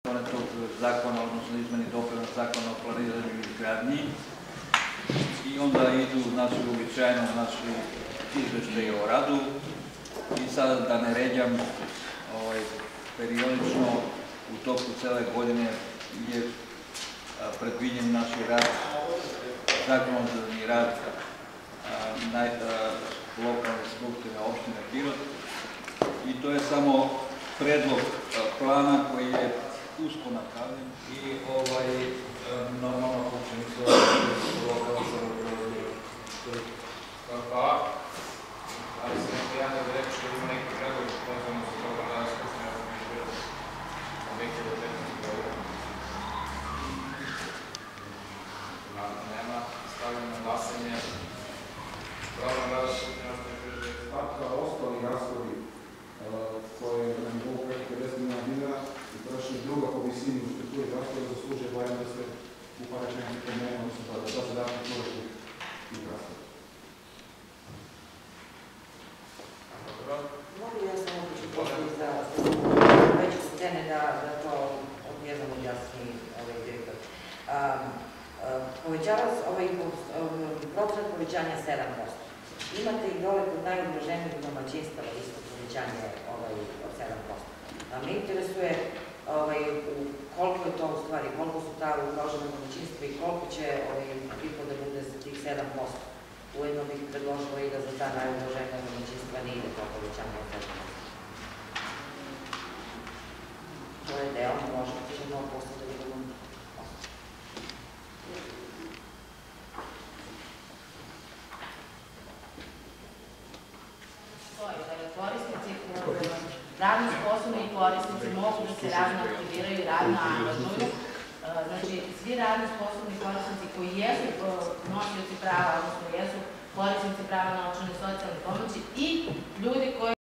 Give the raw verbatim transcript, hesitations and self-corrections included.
donetog zakona, odnosno izmeni dopuna zakona o planiranju i izgradnji. I onda idu, znači, uobičajeno naši izveštaji o radu. I sada da ne ređam, periodično u toku cele godine je predviđen naš rad, zakonodavni rad lokalne skupštine opštine Pirot. I to je samo predlog plana koji je usko napravljen i normalno funkcionisuje lokalna samouprava. Hvala. Ali se neko javno da reći da ima neki predlog vezano za toga da skupština opštine Pirot na dve hiljade petnaeste. godine. Nema. Stavljam na glasanje program rada skupštine opštine Pirot. Stavka ostali rashodi koje na nivou preko pedeset miliona dinara i troši druga po visini u strukturi rashoda zaslužuje barem da se u paračenju promene, odnosno da se dati troši i rashoda. Mogu li ja samo ući posljednji za već u scene da to odjednom objasni ovaj direktor. Povećava se procenat povećanja sedam posto. Imate i dole kod najugroženijih domaćinstava isto povećanje od sedam posto. Me interesuje koliko je to u stvari, koliko su ta ugrožena domaćinstva i koliko će prihoda bude za tih sedam posto. Ujedno bih predložila i da za ta najugroženija domaćinstva ne ide to povećanje od sedam posto. To je deo, možete ćemo posle da vidimo. Radno sposobni i korisnici mogu da se radno aktiviraju i radno angažuju. Znači, svi radno sposobni korisnici koji jesu nosioci prava, odnosno jesu korisnici prava novčane socijalne pomoći i ljudi koji